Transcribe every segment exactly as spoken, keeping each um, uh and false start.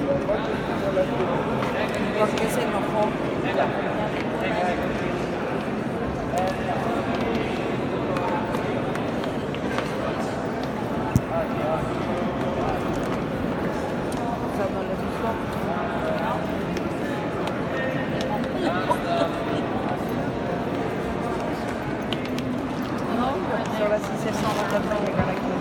Porque se enojó. O sea, no le gustó. No, pues ahora sí se está tratando de llegar aquí.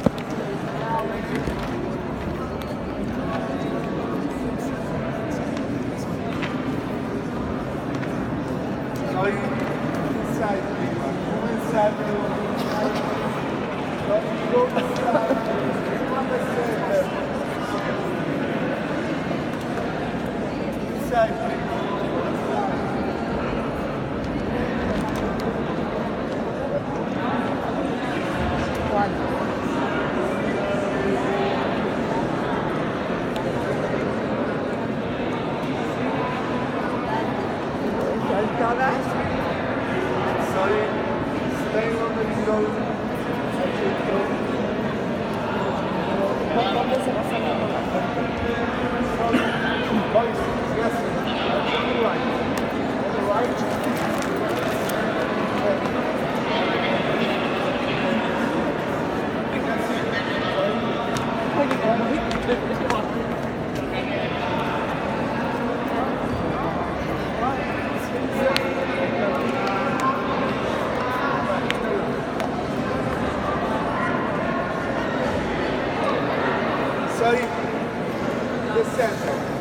Soy inside, go inside, go inside, inside. ¿Cuál? ¿Todas? Sorry, staying on the road. ¿Por dónde se va saliendo la puerta? Boys, yes, on the right. On the right. Sorry, the center.